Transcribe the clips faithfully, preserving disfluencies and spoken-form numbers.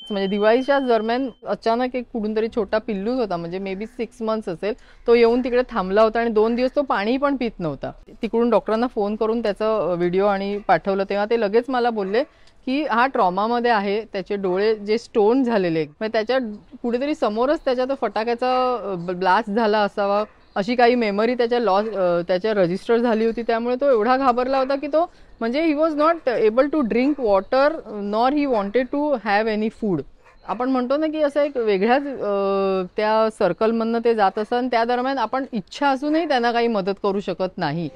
म्हणजे दिवाळीच्या दरम्यान अचानक एक कुठून तरी छोटा पिल्लूच होता, म्हणजे मे बी सिक्स मंथ्स असेल, तो येऊन तिकडे थांबला होता आणि दोन दिवस तो पाणी पण पित नव्हता. तिकडून डॉक्टरांना फोन करून त्याचा व्हिडिओ आणि पाठवलं, तेव्हा ते लगेच मला बोलले की हा ट्रॉमामध्ये आहे, त्याचे डोळे जे स्टोन झालेले, म्हणजे त्याच्या कुठेतरी समोरच त्याच्या तो फटाक्याचा ब्लास्ट झाला असावा, अशी काही मेमरी त्याच्या लॉस त्याच्या रजिस्टर झाली होती. त्यामुळे तो एवढा घाबरला होता की तो म्हणजे he was not able to drink water nor he wanted to have any food. आपण म्हणतो ना की असं एक वेगळ्याच त्या सर्कलमधनं ते जात असतं आणि त्या दरम्यान आपण इच्छा असूनही त्यांना काही मदत करू शकत नाही.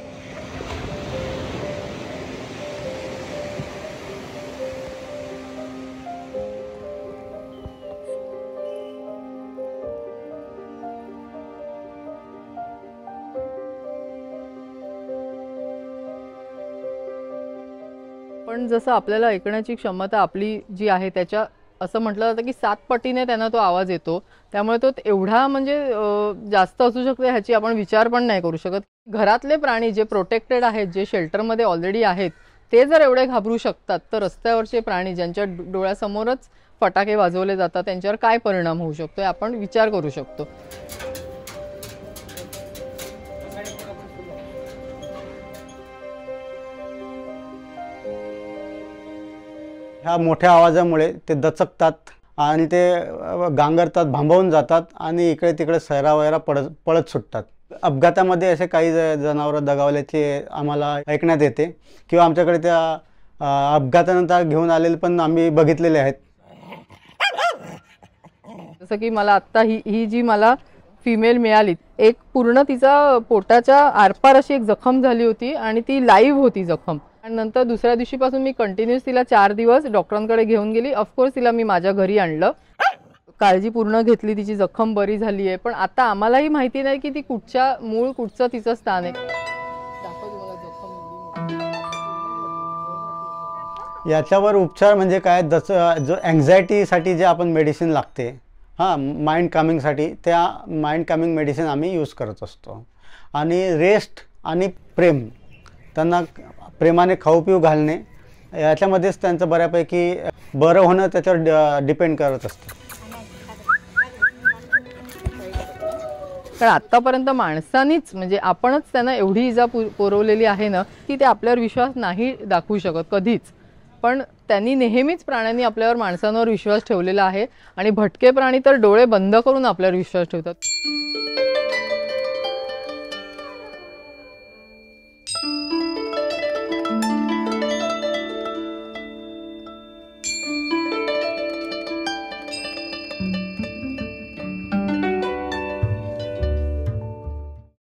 पण जसं आपल्याला ऐकण्याची क्षमता आपली जी आहे त्याच्या असं म्हटलं जातं की सात पटीने त्यांना तो आवाज येतो. त्यामुळे तो एवढा म्हणजे जास्त असू शकतो ह्याची आपण विचार पण नाही करू शकत. घरातले प्राणी जे प्रोटेक्टेड आहेत, जे शेल्टरमध्ये ऑलरेडी आहेत, ते जर एवढे घाबरू शकतात, तर रस्त्यावरचे प्राणी ज्यांच्या डोळ्यासमोरच फटाके वाजवले जातात त्यांच्यावर काय परिणाम होऊ शकतो हे आपण विचार करू शकतो. ह्या मोठ्या आवाजामुळे ते दचकतात आणि ते गांगरतात, भांबावून जातात आणि इकडे तिकडे सैरावैरा पडत पळत सुटतात. अपघातामध्ये असे काही जनावरं दगावल्याचे आम्हाला ऐकण्यात येते किंवा आमच्याकडे त्या अपघातानंतर घेऊन आलेले पण आम्ही बघितलेले आहेत. जसं की मला आत्ता ही ही जी मला फिमेल मिळाली, एक पूर्ण तिचा पोटाच्या आरपार अशी एक जखम झाली होती आणि ती लाईव्ह होती जखम. आणि नंतर दुसऱ्या दिवशीपासून मी कंटिन्यूस तिला चार दिवस डॉक्टरांकडे घेऊन गेली. ऑफकोर्स तिला मी माझ्या घरी आणलं, काळजी पूर्ण घेतली, तिची जखम बरी झाली आहे. पण आता आम्हालाही माहिती नाही की ती कुठच्या मूळ कुठचं तिचं स्थान आहे. याच्यावर उपचार म्हणजे काय, जसं जो अँझायटीसाठी जे आपण मेडिसिन लागते, हां माइंड कामिंगसाठी, त्या माइंड कामिंग मेडिसिन आम्ही यूज करत असतो. आणि रेस्ट आणि प्रेम, त्यांना प्रेमाने खाऊ पिऊ घालणे, याच्यामध्येच त्यांचं बऱ्यापैकी बरं होणं त्याच्यावर डिपेंड करत असतं. कारण आत्तापर्यंत माणसानीच म्हणजे आपणच त्यांना एवढी इजा पुरवलेली आहे ना की ते आपल्यावर विश्वास नाही दाखवू शकत कधीच. पण त्यांनी नेहमीच प्राण्यांनी आपल्यावर माणसांवर विश्वास ठेवलेला आहे आणि भटके प्राणी तर डोळे बंद करून आपल्यावर विश्वास ठेवतात.